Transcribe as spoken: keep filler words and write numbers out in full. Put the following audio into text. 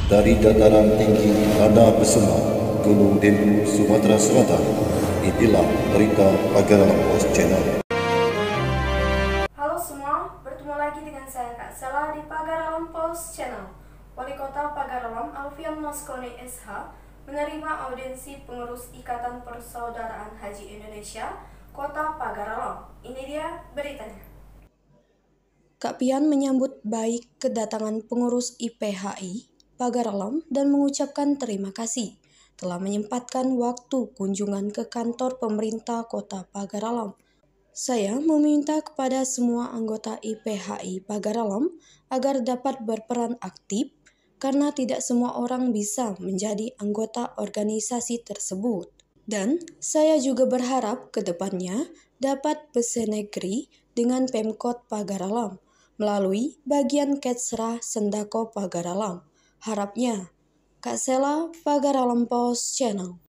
Dari dataran tinggi Tanah Besema, Gunung Dempu, Sumatera Selatan, inilah berita Pagar Alam Pos Channel. Halo semua, bertemu lagi dengan saya Kak Sela di Pagar Alam Pos Channel. Wali Kota Pagar Alam Alfian Moskoni S H menerima audiensi pengurus Ikatan Persaudaraan Haji Indonesia Kota Pagar Alam. Ini dia beritanya. Kak Pian menyambut baik kedatangan pengurus I P H I Pagar Alam dan mengucapkan terima kasih telah menyempatkan waktu kunjungan ke kantor pemerintah Kota Pagar Alam. Saya meminta kepada semua anggota I P H I Pagar Alam agar dapat berperan aktif karena tidak semua orang bisa menjadi anggota organisasi tersebut. Dan saya juga berharap ke depannya dapat bersinergi dengan Pemkot Pagar Alam melalui bagian Ketsra Sendako Pagar Alam. Harapnya, Kak Sela, Pagar Alam Pos Channel.